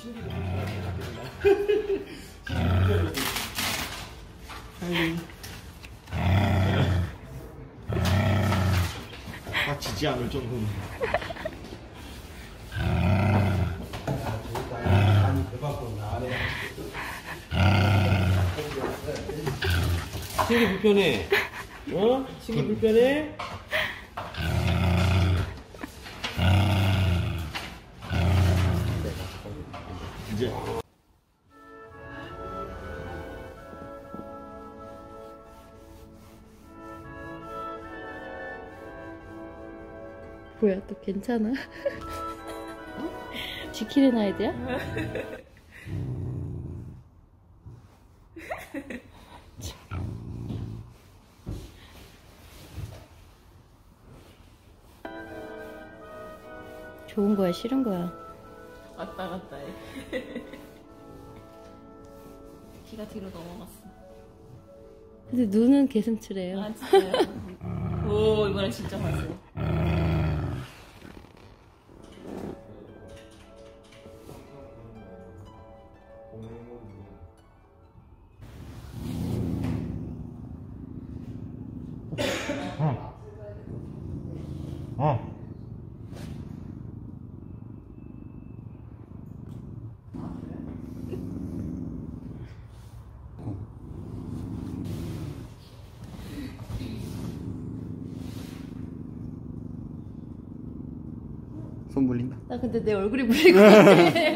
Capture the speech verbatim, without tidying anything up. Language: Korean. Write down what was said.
신기도 불편해. 다치지 않을 정도는. 신기 불편해. 어? 신기 불편해? 이제. 뭐야, 또 괜찮아? 지키는 아이디야? 좋은 거야, 싫은 거야? 왔다 갔다 해. 귀가 뒤로 넘어갔어. 근데 눈은 개슴츠래요. 아, 진짜요? 오, 이번엔 진짜 봤어요. 어. 어. 손 물린다. 나 근데 내 얼굴이 물릴 것 같아.